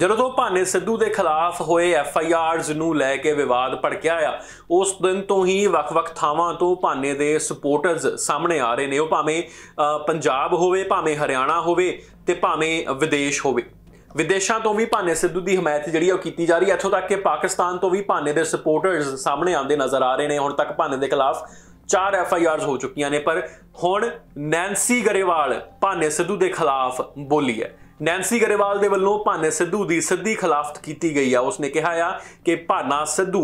ਜਦੋਂ ਤੋਂ ਭਾਨੇ ਸਿੱਧੂ ਦੇ ਖਿਲਾਫ ਹੋਏ FIRs ਨੂੰ ਲੈ ਕੇ ਵਿਵਾਦ ਭੜਕਿਆ ਆ ਉਸ ਦਿਨ ਤੋਂ ਹੀ ਵੱਖ-ਵੱਖ ਥਾਵਾਂ ਤੋਂ ਭਾਨੇ ਦੇ ਸਪੋਰਟਰਸ ਸਾਹਮਣੇ ਆ ਰਹੇ ਨੇ। ਉਹ ਭਾਵੇਂ ਪੰਜਾਬ ਹੋਵੇ, ਭਾਵੇਂ ਹਰਿਆਣਾ ਹੋਵੇ ਤੇ ਭਾਵੇਂ ਵਿਦੇਸ਼ ਹੋਵੇ। ਵਿਦੇਸ਼ਾਂ ਤੋਂ ਵੀ ਭਾਨੇ ਸਿੱਧੂ ਦੀ ਹਮਾਇਤ ਜਿਹੜੀ ਉਹ ਕੀਤੀ ਜਾ ਰਹੀ ਹੈ। ਇੱਥੋਂ ਤੱਕ ਕਿ ਪਾਕਿਸਤਾਨ ਤੋਂ ਵੀ ਭਾਨੇ ਦੇ ਸਪੋਰਟਰਸ ਸਾਹਮਣੇ ਆਉਂਦੇ ਨਜ਼ਰ ਆ ਰਹੇ ਨੇ। ਹੁਣ ਤੱਕ ਭਾਨੇ ਦੇ ਖਿਲਾਫ 4 FIRs ਹੋ ਚੁੱਕੀਆਂ ਨੇ, ਪਰ ਹੁਣ ਨੈਂਸੀ ਗਰੇਵਾਲ ਭਾਨੇ ਸਿੱਧੂ ਦੇ ਖਿਲਾਫ ਬੋਲੀ ਹੈ। ਨੈਂਸੀ ਗਰੇਵਾਲ ਦੇ ਵੱਲੋਂ ਭਾਨੇ ਸਿੱਧੂ ਦੀ ਸਿੱਧੀ ਖਿਲਾਫਤ ਕੀਤੀ ਗਈ ਆ। ਉਸਨੇ ਕਿਹਾ ਆ ਕਿ ਭਾਨਾ ਸਿੱਧੂ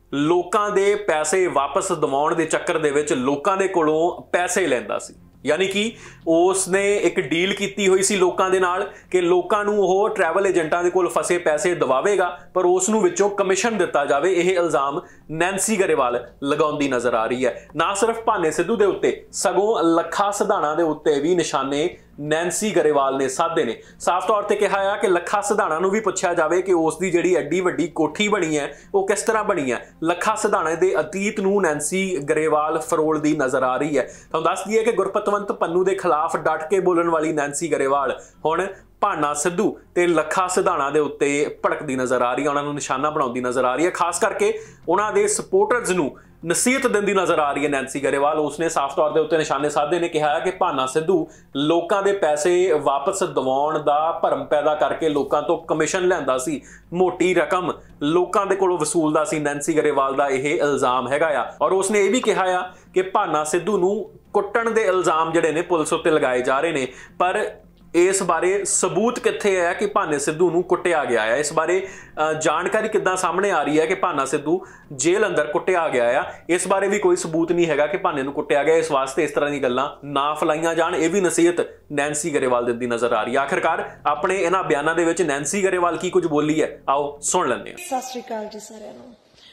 ਲੋਕਾਂ ਦੇ ਪੈਸੇ ਵਾਪਸ ਦਿਵਾਉਣ ਦੇ ਚੱਕਰ ਦੇ ਵਿੱਚ ਲੋਕਾਂ ਦੇ ਕੋਲੋਂ ਪੈਸੇ ਲੈਂਦਾ ਸੀ। यानी कि उसने एक डील की हुई सी लोकां दे नाल कि लोकां नूं ओह ट्रैवल एजेंटां दे कोल फसे पैसे दवावेगा पर उसनूं विचों कमिशन दिता जावे। यह इल्जाम नैंसी गरेवाल लगाउंदी नज़र आ रही है। ना सिर्फ भाने सिद्धू दे उत्ते सगों लखा सिधाणा दे उत्ते भी निशाने नैंसी गरेवाल ने साधे ने। साफ तौर पर कहा है कि लखा सिधाणा नूं भी पुछया जावे कि उसकी जिहड़ी एड्डी वड्डी कोठी बनी है वो किस तरह बनी है। लखा सिधाणे दे अतीत नूं नैंसी गरेवाल फरोलदी नज़र आ रही है। तो दस दईए कि गुरपतवंत पन्नू के खिलाफ डट के बोलण वाली नैंसी गरेवाल हुण भाना सिद्धू ते लखा सिधाणा दे उत्ते भड़कदी नज़र आ रही है, उन्होंने निशाना बनाउंदी नज़र आ रही है। खास करके उन्होंने सपोर्टर्स नूं नसीहत दिंदी नज़र आ रही है नैंसी गरेवाल। उसने साफ तौर पर उत्ते निशाने साधे ने कहा है कि भाना सिद्धू लोकां दे पैसे वापस दिवाउण दा भरम पैदा करके लोकां तो कमिशन लैंदा सी, मोटी रकम लोकां दे कोलों वसूलदा सी। नैंसी गरेवाल दा यह इल्जाम हैगा आ। और उसने ये भी कहा आ कि भाना सिद्धू नूं कुट्टण दे इल्जाम जिहड़े ने पुलिस उत्ते लगाए जा रहे ने, पर इस बारे सबूत कित्थे है कि भाने सिद्धू नूं कुट्टिया गया है। इस बारे जानकारी किद्दां सामने आ रही है कि भाना सिद्धू जेल अंदर कुट्टिया गया है। इस बारे भी कोई सबूत नहीं हैगा कि भाने नूं कुट्टिया गया। इस वास्ते इस तरह दी गल्लां ना फैलाईयां जाण, ये भी नसीहत नैंसी गरेवाल दिंदी नज़र आ रही है। आखिरकार अपने इन्हां बयानां दे विच नैंसी गरेवाल की कुछ बोली है, आओ सुन लैंदे हां। सत श्री अकाल जी सारिआं नूं।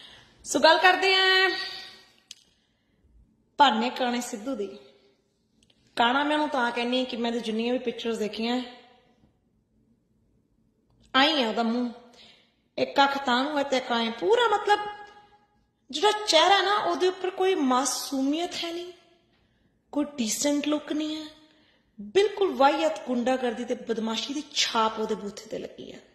सो गल करदे हां भाने काणे सिद्धू दी। काना मैं उन्होंने तां कहनी कि मैं जिन्नियां भी पिक्चर्स देखियां आई है उहदा मूँह एक अख तां नूं है ते एक आए पूरा, मतलब जिहड़ा चेहरा ना उहदे उपर कोई मासूमियत है नहीं, कोई डिसेंट लुक नहीं है, बिल्कुल वाहियत गुंडागर्दी ते बदमाशी की छाप उहदे बूथे ते लगी है।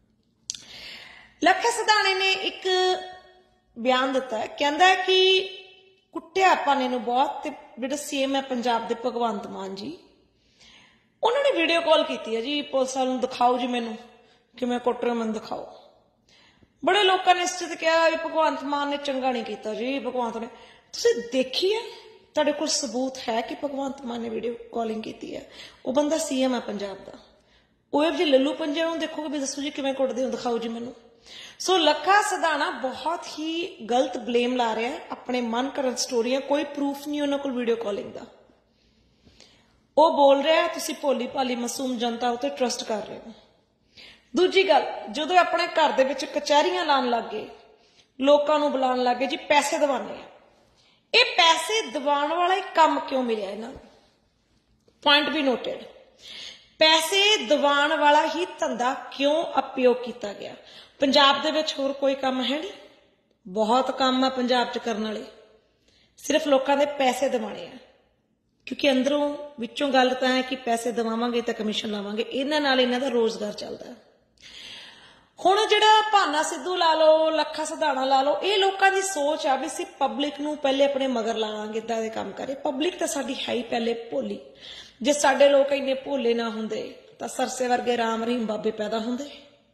लखा सिधाणे ने एक बयान दिता है, कहंदा है कि कुट्टिया भाने नूं बहुत ते जिहड़ा सीएम है पंजाब दे भगवंत मान जी उन्होंने वीडियो कॉल की है जी पुलिस वालों दिखाओ जी मैनू कि मैं कुट रहा, मैनू दिखाओ। बड़े लोगों ने इस चीज कहा भी भगवंत मान ने चंगा नहीं किया जी, भगवंत ने तुसीं देखी है, तुहाडे कोल सबूत है कि भगवंत मान ने वीडियो कॉलिंग की है। वो बंदा सीएम है पंजाब का, वो जी लल्लू पंजे नूं देखोगे भी दसो जी किवें कुटदे हो, दिखाओ जी मैनू। सो लखा सिधाणा बहुत ही गलत ब्लेम ला रहा है, अपने मन करन स्टोरियां, कोई प्रूफ नहीं उन्होंने कोल वीडियो कॉलिंग का। वो बोल रहा है तुसीं भोली भाली मासूम जनता उत्ते ट्रस्ट कर रहे हो। दूजी गल, जदों अपने घर दे विच कचहरियां लाण लग गए, लोकां नूं बुलाण लग गए जी पैसे दवाने आ, ये पैसे दवाण वाला ही काम क्यों मिलिया इन्हां नूं? पॉइंट भी नोटेड, पैसे दवाण वाला ही धंधा क्यों उपयोग किया गया? पंजाब दे विच होर कोई काम है नहीं, बहुत काम है पंजाब च करने वाले, सिर्फ लोगों के पैसे दवाने हैं। क्योंकि अंदरों विचों गल तां है कि पैसे दवावांगे तो कमीशन लावांगे, इन्हां नाल इन्हां दा रोजगार चलदा है। हुण जिहड़ा भाना सिद्धू ला लो, लखा सिधाणा ला लो, ये लोगों की सोच आ भी असीं पब्लिक नूं पहले अपने मगर लावांगे, इदां दे काम करे। पब्लिक तो साडी है ही पहले भोली, जे साडे लोग इन्ने भोले ना हुंदे तां सरसे वर्गे राम रहीम बाबे पैदा हुंदे।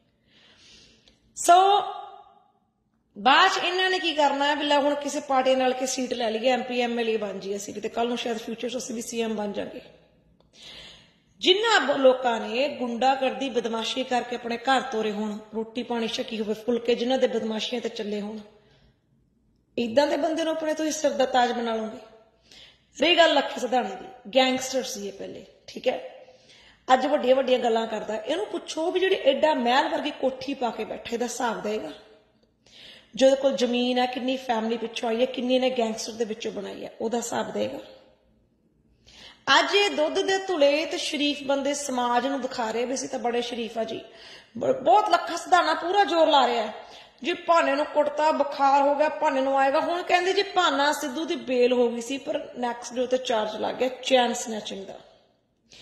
सो बाद इन्होंने की करना है भी ला हुण किसी पार्टी नाल के सीट लै लीए, MP MLA बन जी असीं भी, कल नूं शायद फ्यूचर असीं भी CM बन जांगे। जिन्हां लोकां ने गुंडागर्दी बदमाशी करके अपने घर तोरे होण, रोटी पानी छकी होवे, फुलके जिन्हां दे बदमाशियां ते चले होण, इदां दे बंदे नूं अपने तुसीं सिर दा ताज बना लोगे। रही गल लखे सिधाणे दी, गैंगस्टर सी ये पहले, ठीक है, अज वड्डियां वड्डियां गल्लां करदा। इहनूं पुछो भी जिहड़ी एडा महल वर्गी कोठी पा के बैठे दा हिसाब देगा, जो कोल जमीन है, किन्नी फैमिली पिछों आई है, किन्नी ने गैंगस्टर दे विचों बनाई है, उहदा हिसाब देगा। अज ये दुध दे धुले ते शरीफ बंदे समाज नूं दिखा रहे भी असीं तां बड़े शरीफ आ जी। बहुत लखा सिधाणा पूरा जोर ला रहा है जी भाने नूं कुटता, बुखार हो गया, भाने नूं आएगा। हुण कहंदे जी भाना सिद्धू दी बेल हो गई सी, पर नैक्सट डे ते चार्ज लग गया चैन स्नैचिंग दा।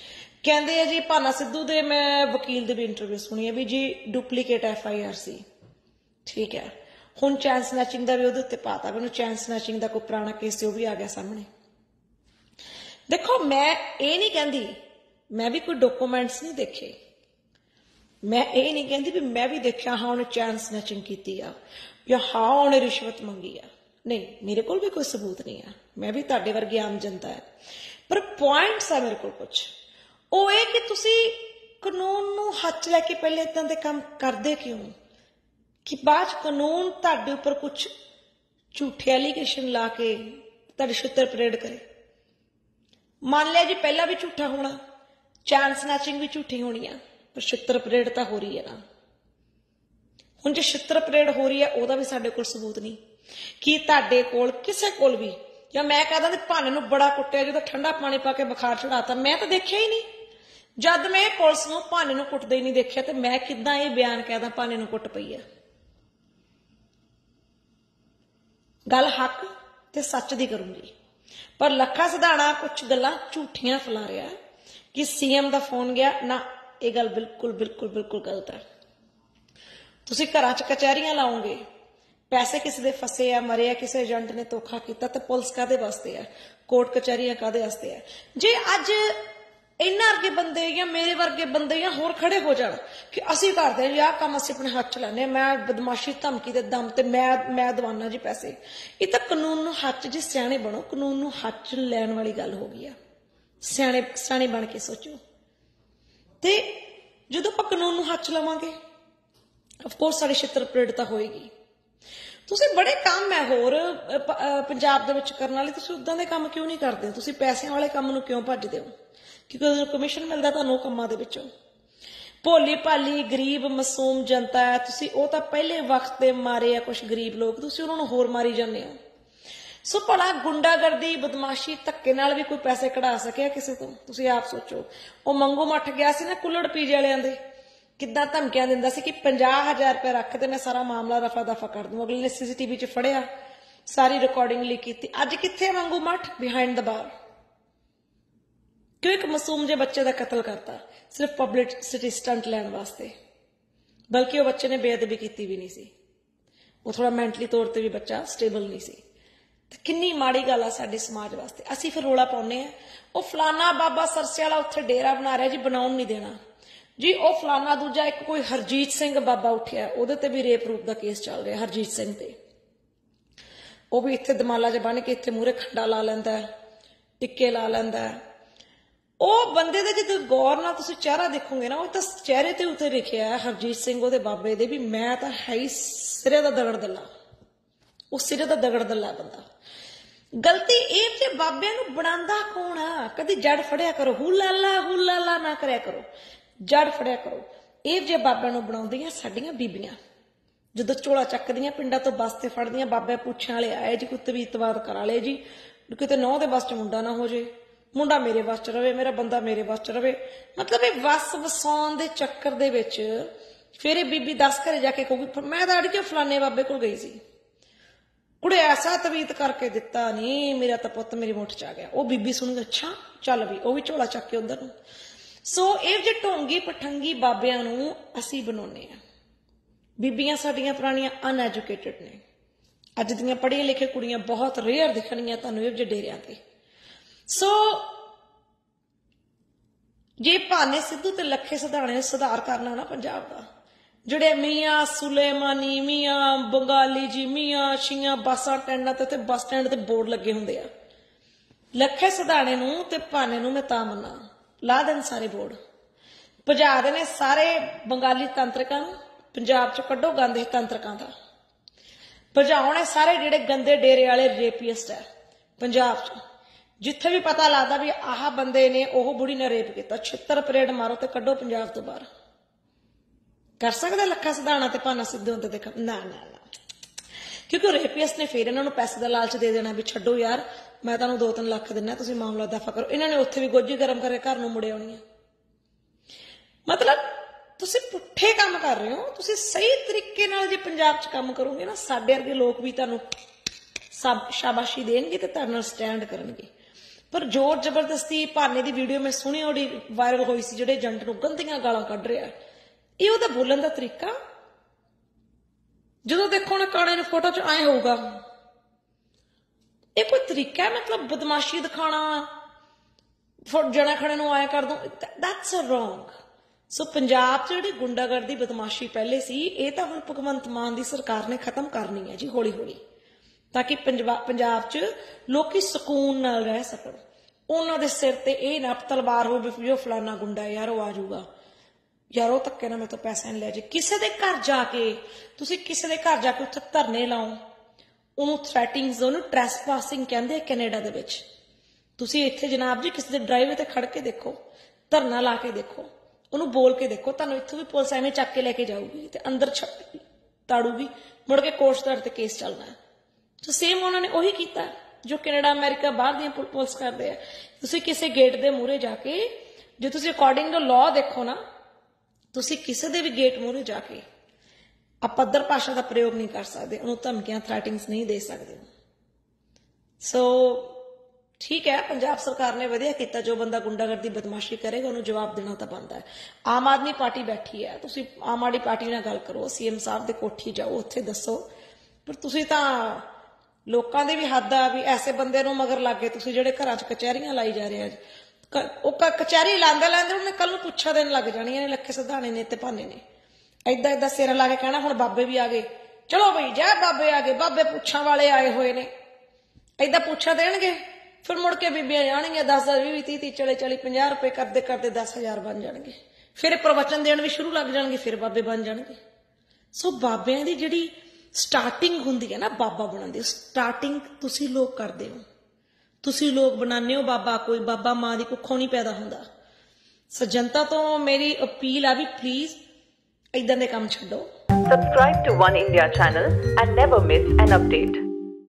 ਕਹਿੰਦੇ ਆ ਜੀ ਭਾਨਾ ਸਿੱਧੂ ਦੇ ਮੈਂ ਵਕੀਲ ਦੇ ਵੀ ਇੰਟਰਵਿਊ ਸੁਣੀ ਹੈ ਵੀ ਜੀ ਡੁਪਲੀਕੇਟ FIR ਸੀ, ਠੀਕ ਹੈ। ਹੁਣ ਚੈਨ ਸਨੈਚਿੰਗ ਦਾ ਵੀ ਉਹਦੇ ਉੱਤੇ ਪਾਤਾ, ਮੈਨੂੰ ਚੈਨ ਸਨੈਚਿੰਗ ਦਾ ਕੋਈ ਪੁਰਾਣਾ ਕੇਸ ਸੀ ਉਹ ਵੀ ਆ ਗਿਆ ਸਾਹਮਣੇ। ਦੇਖੋ ਮੈਂ ਇਹ ਨਹੀਂ ਕਹਿੰਦੀ, ਮੈਂ ਵੀ ਕੋਈ ਡਾਕੂਮੈਂਟਸ ਨਹੀਂ ਦੇਖੇ, ਮੈਂ ਇਹ ਨਹੀਂ ਕਹਿੰਦੀ ਵੀ ਮੈਂ ਵੀ ਦੇਖਿਆ ਹਾਂ ਉਹਨੇ ਚੈਨ ਸਨੈਚਿੰਗ ਕੀਤੀ ਆ ਜਾਂ ਹਾਂ ਉਹਨੇ ਰਿਸ਼ਵਤ ਮੰਗੀ ਆ, ਨਹੀਂ, ਮੇਰੇ ਕੋਲ ਵੀ ਕੋਈ ਸਬੂਤ ਨਹੀਂ ਆ, ਮੈਂ ਵੀ ਤੁਹਾਡੇ ਵਰਗੀ ਆਮ ਜਨਤਾ ਹੈ। ਪਰ ਪੁਆਇੰਟਸ ਆ ਮੇਰੇ ਕੋਲ ਕੁਝ, ਉਹ ਇਹ ਕਿ ਤੁਸੀਂ ਕਾਨੂੰਨ ਨੂੰ ਹੱਥ 'ਚ ਲੈ ਕੇ ਪਹਿਲੇ ਇਦਾਂ ਦੇ ਕੰਮ ਕਰਦੇ ਕਿਉਂ ਕਿ ਬਾਅਦ 'ਚ ਕਾਨੂੰਨ ਤੁਹਾਡੇ ਉੱਪਰ ਕੁਝ ਝੂਠੇ ਐਲੀਗੇਸ਼ਨ ਲਾ ਕੇ ਤੁਹਾਡੀ ਛਿੱਤਰ ਪਰੇਡ ਕਰੇ। ਮੰਨ ਲਿਆ ਜੀ ਪਹਿਲਾਂ ਵੀ ਝੂਠਾ ਹੋਣਾ, ਚੈਨ ਸਨੈਚਿੰਗ ਵੀ ਝੂਠੀ ਹੋਣੀ ਆ, ਪਰ ਛਿੱਤਰ ਪਰੇਡ ਤਾਂ ਹੋ ਰਹੀ ਹੈ ਨਾ। ਹੁਣ ਜੇ ਛਿੱਤਰ ਪਰੇਡ ਹੋ ਰਹੀ ਹੈ ਉਹਦਾ ਵੀ ਸਾਡੇ ਕੋਲ ਸਬੂਤ ਨਹੀਂ ਕਿ ਤੁਹਾਡੇ ਕੋਲ ਕਿਸੇ ਕੋਲ ਵੀ, ਜਾਂ ਮੈਂ ਕਹਦਾ ਤੇ ਭਾਨੇ ਨੂੰ ਬੜਾ ਕੁੱਟਿਆ ਜਦੋਂ ਠੰਡਾ ਪਾਣੀ ਪਾ ਕੇ ਬੁਖਾਰ ਚੜਾਤਾ, ਮੈਂ ਤਾਂ ਦੇਖਿਆ ਹੀ ਨਹੀਂ। ਜਦ ਮੈਂ ਪੁਲਿਸ ਨੂੰ ਭਾਨੇ ਨੂੰ ਕੁੱਟਦੇ ਹੀ ਨਹੀਂ ਦੇਖਿਆ ਤੇ ਮੈਂ ਕਿੱਦਾਂ ਇਹ ਬਿਆਨ ਕਹਿਦਾ ਭਾਨੇ ਨੂੰ ਕੁੱਟ ਪਈ ਆ। ਗੱਲ ਹੱਕ ਤੇ ਸੱਚ ਦੀ ਕਰੂੰਗੀ, ਪਰ ਲੱਖਾ ਸਿਧਾਣਾ ਕੁਝ ਗੱਲਾਂ ਝੂਠੀਆਂ ਫੈਲਾ ਰਿਹਾ ਕਿ CM ਦਾ ਫੋਨ ਗਿਆ ਨਾ, ਇਹ ਗੱਲ ਬਿਲਕੁਲ ਬਿਲਕੁਲ ਬਿਲਕੁਲ ਗਲਤ ਹੈ। ਤੁਸੀਂ ਘਰਾਂ 'ਚ ਕਚਹਿਰੀਆਂ ਲਾਓਗੇ, ਪੈਸੇ ਕਿਸੇ ਦੇ ਫਸੇ ਆ, ਮਰੇ ਆ, ਕਿਸੇ ਏਜੰਟ ਨੇ ਧੋਖਾ ਕੀਤਾ, ਤੇ ਪੁਲਿਸ ਕਾਹਦੇ ਵਾਸਤੇ ਆ, ਕੋਰਟ ਕਚਹਿਰੀਆਂ ਕਾਹਦੇ ਵਾਸਤੇ ਆ। ਜੇ ਅੱਜ ਇਹਨਾਂ ਵਰਗੇ ਬੰਦੇ ਜਾਂ ਮੇਰੇ ਵਰਗੇ ਬੰਦੇ ਜਾਂ ਹੋਰ ਖੜੇ ਹੋ ਜਾਣ ਕਿ ਅਸੀਂ ਕਰਦੇ ਹਾਂ ਆਹ ਕੰਮ, ਅਸੀਂ ਆਪਣੇ ਹੱਥ 'ਚ ਲੈਂਦੇ ਹਾਂ, ਮੈਂ ਬਦਮਾਸ਼ੀ ਧਮਕੀ ਦੇ ਦਮ ਤੇ ਮੈਂ ਦਵਾਨਾ ਜੀ ਪੈਸੇ, ਇਹ ਤਾਂ ਕਾਨੂੰਨ ਨੂੰ ਹੱਥ 'ਚ, ਜੇ ਸਿਆਣੇ ਬਣੋ, ਕਾਨੂੰਨ ਨੂੰ ਹੱਥ 'ਚ ਲੈਣ ਵਾਲੀ ਗੱਲ ਹੋ ਗਈ ਆ। ਸਿਆਣੇ ਬਣ ਕੇ ਸੋਚੋ। ਤੇ ਜਦੋਂ ਆਪਾਂ ਕਾਨੂੰਨ ਨੂੰ ਹੱਥ 'ਚ ਲਵਾਂਗੇ ਅਫਕੋਰਸ ਸਾਡੀ ਛਿੱਤਰ ਪਰੇਡ ਤਾਂ ਹੋਏਗੀ। ਤੁਸੀਂ ਬੜੇ ਕੰਮ ਹੈ ਹੋਰ ਪੰਜਾਬ ਦੇ ਵਿੱਚ ਕਰਨ ਵਾਲੇ, ਤੁਸੀਂ ਉਦਾਂ ਦੇ ਕੰਮ ਕਿਉਂ ਨਹੀਂ ਕਰਦੇ? ਤੁਸੀਂ ਪੈਸਿਆਂ ਵਾਲੇ ਕੰਮ ਨੂੰ ਕਿਉਂ ਭੱਜਦੇ ਹੋ? ਕਿਉਂਕਿ ਕਮਿਸ਼ਨ ਮਿਲਦਾ ਤੁਹਾਨੂੰ ਉਹ ਕੰਮਾਂ ਦੇ ਵਿੱਚੋਂ। ਭੋਲੀ ਭਾਲੀ ਗਰੀਬ ਮਾਸੂਮ ਜਨਤਾ ਹੈ, ਤੁਸੀਂ ਉਹ ਤਾਂ ਪਹਿਲੇ ਵਕਤ ਤੇ ਮਾਰੇ ਆ ਕੁਝ ਗਰੀਬ ਲੋਕ, ਤੁਸੀਂ ਉਹਨਾਂ ਨੂੰ ਹੋਰ ਮਾਰੀ ਜਾਂਦੇ ਹੋ। ਸੋ ਭਲਾ ਗੁੰਡਾਗਰਦੀ ਬਦਮਾਸ਼ੀ ਧੱਕੇ ਨਾਲ ਵੀ ਕੋਈ ਪੈਸੇ ਕਢਾ ਸਕਿਆ ਕਿਸੇ ਤੋਂ? ਤੁਸੀਂ ਆਪ ਸੋਚੋ। ਉਹ ਮੰਗੂ ਮੱਠ ਗਿਆ ਸੀ ਨਾ ਕੁੱਲੜ ਪੀਜੇ ਵਾਲਿਆਂ ਦੇ, ਕਿੱਦਾਂ ਧਮਕੀਆਂ ਦਿੰਦਾ ਸੀ ਕਿ 50,000 ਰੁਪਏ ਰੱਖ ਤੇ ਮੈਂ ਸਾਰਾ ਮਾਮਲਾ ਰਫਾ ਦਫਾ ਕਰ ਦੂੰ। ਅਗਲੇ ਨੇ CCTV 'ਚ ਫੜਿਆ, ਸਾਰੀ ਰਿਕਾਰਡਿੰਗ ਲੀਕ ਕੀਤੀ। ਅੱਜ ਕਿੱਥੇ ਮੰਗੂ ਮੱਠ? Behind the bar. ਕਿਉਂ? ਇੱਕ ਮਾਸੂਮ ਜਿਹੇ ਬੱਚੇ ਦਾ ਕਤਲ ਕਰਤਾ ਸਿਰਫ ਪਬਲਿਸਿਟੀ ਸਟੰਟ ਲੈਣ ਵਾਸਤੇ, ਬਲਕਿ ਉਹ ਬੱਚੇ ਨੇ ਬੇਅਦਬੀ ਕੀਤੀ ਵੀ ਨਹੀਂ ਸੀ, ਉਹ ਥੋੜਾ ਮੈਂਟਲੀ ਤੌਰ ਤੇ ਵੀ ਬੱਚਾ ਸਟੇਬਲ ਨਹੀਂ ਸੀ। ਤੇ ਕਿੰਨੀ ਮਾੜੀ ਗੱਲ ਆ ਸਾਡੇ ਸਮਾਜ ਵਾਸਤੇ। ਅਸੀਂ ਫਿਰ ਰੋਲਾ ਪਾਉਂਦੇ ਆ ਉਹ ਫਲਾਨਾ ਬਾਬਾ ਸਰਸੇ ਵਾਲਾ ਉੱਥੇ ਡੇਰਾ ਬਣਾ ਰਿਹਾ ਜੀ, ਬਣਾਉਣ ਨਹੀਂ ਦੇਣਾ ਜੀ। ਉਹ ਫਲਾਨਾ ਦੂਜਾ ਇੱਕ ਕੋਈ ਹਰਜੀਤ ਸਿੰਘ ਬਾਬਾ ਉੱਠਿਆ, ਉਹਦੇ ਤੇ ਵੀ ਰੇਪ ਰੂਪ ਦਾ ਕੇਸ ਚੱਲ ਰਿਹਾ ਹਰਜੀਤ ਸਿੰਘ ਤੇ। ਉਹ ਵੀ ਇੱਥੇ ਦਮਾਲਾ ਜਿਹਾ ਬਣ ਕੇ ਇੱਥੇ ਮੂਹਰੇ ਖੰਡਾ ਲਾ ਲੈਂਦਾ, ਟਿੱਕੇ ਲਾ ਲੈਂਦਾ। ਉਹ ਬੰਦੇ ਦਾ ਜਦੋਂ ਗੌਰ ਨਾਲ ਤੁਸੀਂ ਚਿਹਰਾ ਦੇਖੋਗੇ ਨਾ, ਉਹ ਤਾਂ ਚਿਹਰੇ ਤੇ ਉੱਤੇ ਲਿਖਿਆ ਹਰਜੀਤ ਸਿੰਘ ਉਹਦੇ ਬਾਬੇ ਦੇ ਵੀ ਮੈਂ ਤਾਂ ਹੈ ਹੀ ਸਿਰੇ ਦਾ ਦਗੜ ਦੱਲਾ, ਉਹ ਸਿਰੇ ਦਾ ਦਗੜ ਦੱਲਾ ਬੰਦਾ। ਗਲਤੀ ਇਹ ਜੇ ਬਾਬਿਆਂ ਨੂੰ ਬਣਾਉਂਦਾ ਕੌਣ ਆ? ਕਦੀ ਜੜ ਫੜਿਆ ਕਰੋ, ਹੁਲਾਲਾ ਨਾ ਕਰਿਆ ਕਰੋ, ਜੜ ਫੜਿਆ ਕਰੋ। ਇਹ ਜੇ ਬਾਬਿਆਂ ਨੂੰ ਬਣਾਉਂਦੀਆਂ ਸਾਡੀਆਂ ਬੀਬੀਆਂ, ਜਦੋਂ ਝੋਲਾ ਚੱਕਦੀਆਂ ਪਿੰਡਾਂ ਤੋਂ ਬੱਸ ਤੇ ਫੜਦੀਆਂ, ਬਾਬੇ ਪੁੱਛਣ ਵਾਲੇ ਆਏ ਜੀ, ਕੋਈ ਤਵੀਤਵਾਦ ਕਰਾ ਲਏ ਜੀ, ਕਿਤੇ ਨੌ ਦੇ ਬੱਸ 'ਚ ਮੁੰਡਾ ਨਾ ਹੋ ਜੇ, ਮੁੰਡਾ ਮੇਰੇ ਵੱਸ 'ਚ ਰਵੇ, ਮੇਰਾ ਬੰਦਾ ਮੇਰੇ ਵੱਸ 'ਚ ਰਵੇ। ਮਤਲਬ ਇਹ ਵੱਸ ਵਸਾਉਣ ਦੇ ਚੱਕਰ ਦੇ ਵਿੱਚ ਫਿਰ ਇਹ ਬੀਬੀ 10 ਘਰੇ ਜਾ ਕੇ ਕਹੂਗੀ ਮੈਂ ਤਾਂ ਅੜ ਕੇ ਫਲਾਨੇ ਬਾਬੇ ਕੋਲ ਗਈ ਸੀ, ਕੁੜੇ ਐਸਾ ਤਵੀਤ ਕਰਕੇ ਦਿੱਤਾ ਨਹੀਂ, ਮੇਰਾ ਤਾਂ ਪੁੱਤ ਮੇਰੀ ਮੁੱਠ 'ਚ ਆ ਗਿਆ। ਉਹ ਬੀਬੀ ਸੁਣੂਗੀ ਅੱਛਾ ਚੱਲ ਵੀ, ਉਹ ਵੀ ਝੋਲਾ ਚੱਕ ਕੇ ਉਧਰ ਨੂੰ। ਸੋ ਇਹ ਜੇ ਢੋਂਗੀ ਪਠੰਗੀ ਬਾਬਿਆਂ ਨੂੰ ਅਸੀਂ ਬਣਾਉਂਦੇ ਆ। ਬੀਬੀਆਂ ਸਾਡੀਆਂ ਪੁਰਾਣੀਆਂ ਅਨਐਜੂਕੇਟਡ ਨੇ, ਅੱਜ ਦੀਆਂ ਪੜ੍ਹੀਆਂ ਲਿਖੀਆਂ ਕੁੜੀਆਂ ਬਹੁਤ ਰੇਅਰ ਦਿਖਣਗੀਆਂ ਤੁਹਾਨੂੰ ਇਹ ਜਿਹੇ ਡੇਰਿਆਂ ਤੇ। ਸੋ ਜੇ ਭਾਨੇ ਸਿੱਧੂ ਤੇ ਲੱਖੇ ਸਿਧਾਣੇ ਨੇ ਸੁਧਾਰ ਕਰਨਾ ਨਾ ਪੰਜਾਬ ਦਾ, ਜਿਹੜੇ ਮੀਆਂ ਸੁਲੇਮਾਨੀ, ਮੀਆਂ ਬੰਗਾਲੀ ਜੀ, ਮੀਆਂ ਸ਼ੀਆਂ ਬੱਸਾਂ ਸਟੈਂਡਾਂ ਤੇ ਬੱਸ ਸਟੈਂਡ ਤੇ ਬੋਰਡ ਲੱਗੇ ਹੁੰਦੇ ਆ, ਲੱਖੇ ਸਿਧਾਣੇ ਨੂੰ ਤੇ ਭਾਨੇ ਨੂੰ ਮੈਂ ਤਾਂ ਮੰਨਾਂ, ਲਾ ਦੇਣ ਸਾਰੇ ਬੋਰਡ, ਭਜਾ ਦੇਣੇ ਸਾਰੇ ਬੰਗਾਲੀ ਤਾਂਤਰਿਕਾਂ ਨੂੰ, ਪੰਜਾਬ 'ਚ ਕੱਢੋ ਗੰਦ ਤਾਂਤਰਿਕਾਂ ਦਾ, ਭਜਾਉਣੇ ਸਾਰੇ ਜਿਹੜੇ ਗੰਦੇ ਡੇਰੇ ਵਾਲੇ ਰੇਪੀਸਟ ਹੈ ਪੰਜਾਬ 'ਚ। ਜਿੱਥੇ ਵੀ ਪਤਾ ਲੱਗਦਾ ਵੀ ਆਹ ਬੰਦੇ ਨੇ ਉਹ ਬੁੜੀ ਨੇ ਰੇਪ ਕੀਤਾ, ਛਿੱਤਰ ਪਰੇਡ ਮਾਰੋ ਤੇ ਕੱਢੋ ਪੰਜਾਬ ਤੋਂ ਬਾਹਰ। ਕਰ ਸਕਦਾ ਲੱਖਾ ਸਿਧਾਣਾ ਤੇ ਭਾਨਾ ਸਿੱਧੂ ਤੇ ਦੇਖ ਨਾ, ਕਿਉਂਕਿ ਰੇਪੀਸਟ ਨੇ ਫਿਰ ਇਹਨਾਂ ਨੂੰ ਪੈਸੇ ਦਾ ਲਾਲਚ ਦੇ ਦੇਣਾ ਵੀ ਛੱਡੋ ਯਾਰ ਮੈਂ ਤੁਹਾਨੂੰ 2-3 ਲੱਖ ਦਿੰਦਾ, ਤੁਸੀਂ ਮਾਮਲਾ ਦਫਾ ਕਰੋ। ਇਹਨਾਂ ਨੇ ਉੱਥੇ ਵੀ ਗੋਜੀ ਗਰਮ ਕਰਕੇ ਘਰ ਨੂੰ ਮੁੜੇ ਆਉਣੀ ਹੈ। ਮਤਲਬ ਤੁਸੀਂ ਪੁੱਠੇ ਕੰਮ ਕਰ ਰਹੇ ਹੋ। ਤੁਸੀਂ ਸਹੀ ਤਰੀਕੇ ਨਾਲ ਜੇ ਪੰਜਾਬ 'ਚ ਕੰਮ ਕਰੋਗੇ ਨਾ, ਸਾਡੇ ਵਰਗੇ ਲੋਕ ਵੀ ਤੁਹਾਨੂੰ ਸ਼ਾਬਾਸ਼ੀ ਦੇਣਗੇ ਤੇ ਤੁਹਾਡੇ ਨਾਲ ਸਟੈਂਡ ਕਰਨਗੇ। पर जोर जबरदस्ती भाने की वीडियो मैं सुनी और वायरल हुई सी जिहड़े ਏਜੰਟ ਨੂੰ गंदियां गालां कढ रहा ये ਉਹਦਾ बोलन का तरीका जो देखो ना काणे नूं फोटो च आए होगा ये कोई तरीका है मतलब बदमाशी दिखाना जना खड़े नूं आए कर दूं that's a wrong so Punjab च जिहड़ी गुंडागर्दी बदमाशी पहले सी ये तां हुण भगवंत मान दी सरकार ने खत्म करनी है जी हौली हौली ताकि पंजाब च लोकी सुकून नाल रह सकण उन्हां दे सिर ते ये ना तलवार हो जो फलाना गुंडा यार वो आ जाऊगा यार वो धक्के ना मैं तो पैसे नहीं लै जे किसी के घर जाके तुसीं किसी के घर जाके उत्थे धरने लाओ उन्होंने थ्रैटिंग्स उन्होंने ट्रैसपासिंग कहते हैं कैनेडा दे विच तुसीं इत्थे जनाब जी किसी के ड्राइवे ते खड़ के देखो धरना ला के देखो उन्होंने बोल के देखो तुहानूं इत्थों भी पुलिस एवें चक के लैके जाऊगी ते अंदर ताड़ूगी मुड़ के कोर्ट तुहाडे ते केस चलना है तो सेम उन्होंने उही कीता जो कैनेडा अमेरिका बाहर दी पुलिस करदे आ तुसीं किसी गेट दे मूहरे जाके जो तुसीं अकॉर्डिंग टू लॉ देखो ना तुसीं किसी दे भी गेट मूहरे जाके अपद्दर भाषा का प्रयोग नहीं कर सकते उन्होंने धमकियां थ्रैटिंग्स नहीं दे सकते सो ठीक है पंजाब सरकार ने वधिया किया जो बंदा गुंडागर्दी बदमाशी करेगा उन्होंने जवाब देना तो बनता है आम आदमी पार्टी बैठी है तुसीं आम आदमी पार्टी नाल गल करो सीएम साहब दे कोठी जाओ उत्थे दसो पर तुसीं तां लोकां दे भी हद आ भी ऐसे बंदे नूं मगर लग गए तुसीं जिहड़े घरां च कचहरियां लाई जा रहे हो कचहरी लांदे लांदे उन्हें कल नूं पुੱਛਾ देन लग जाणियां ने लखे सिधाने ने ते भाने ने ऐदा ऐदा सिर ला के कहना हुण बाबे भी आ गए चलो बई जय बाबे आ गए बाबे पुੱਛਾਂ वाले आए हुए ने ऐदा पुੱਛਾ देणगे फिर मुड़ के बीबियां जाणगियां 10 20 30 40 50 रुपए करते करते 10,000 बन जाणगे फिर प्रवचन देण भी शुरू लग जाणगे फिर बाबे बन जाणगे सो बाबियां दी जिहड़ी स्टार्टिंग हुंदी है ना बाबा बनण दी स्टार्टिंग तुसीं लोग करदे हो तुसीं लोग बनाने हो बाबा कोई बाबा मां दी कुखों नहीं पैदा हुंदा सो जनता तो मेरी अपील आ भी प्लीज इदां दे काम छड्डो Subscribe to One India channel and never miss an update.